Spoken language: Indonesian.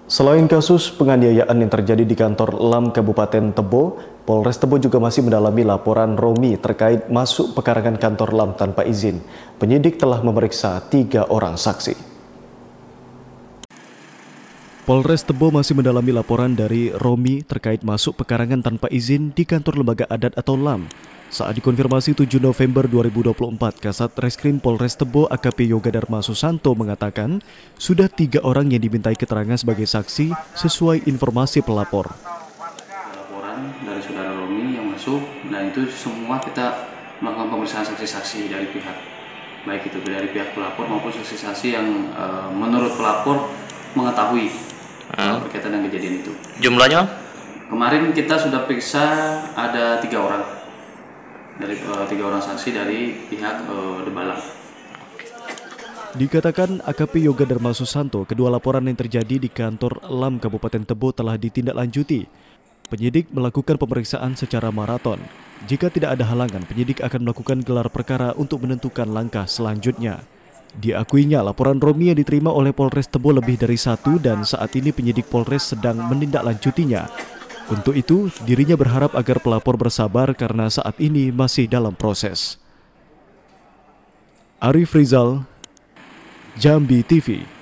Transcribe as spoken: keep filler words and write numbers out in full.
Selain kasus penganiayaan yang terjadi di kantor L A M Kabupaten Tebo, Polres Tebo juga masih mendalami laporan Romi terkait masuk pekarangan kantor L A M tanpa izin. Penyidik telah memeriksa tiga orang saksi. Polres Tebo masih mendalami laporan dari Romi terkait masuk pekarangan tanpa izin di kantor lembaga adat atau L A M. Saat dikonfirmasi tujuh November dua ribu dua puluh empat, Kasat Reskrim Polres Tebo A K P Yoga Dharma Susanto mengatakan sudah tiga orang yang dimintai keterangan sebagai saksi sesuai informasi pelapor. Laporan dari saudara Romi yang masuk, dan itu semua kita melakukan pemeriksaan saksi-saksi dari pihak, baik itu dari pihak pelapor maupun saksi-saksi yang e, menurut pelapor mengetahui hmm. berkaitan dengan kejadian itu. Jumlahnya? Kemarin kita sudah periksa ada tiga orang. dari uh, tiga orang saksi dari pihak uh, Debalang. Dikatakan A K P Yoga Dharma Susanto, kedua laporan yang terjadi di kantor L A M Kabupaten Tebo telah ditindaklanjuti. Penyidik melakukan pemeriksaan secara maraton. Jika tidak ada halangan, penyidik akan melakukan gelar perkara untuk menentukan langkah selanjutnya. Diakuinya laporan Romi yang diterima oleh Polres Tebo lebih dari satu dan saat ini penyidik Polres sedang menindaklanjutinya. Untuk itu, dirinya berharap agar pelapor bersabar karena saat ini masih dalam proses. Arif Rizal, Jambi T V.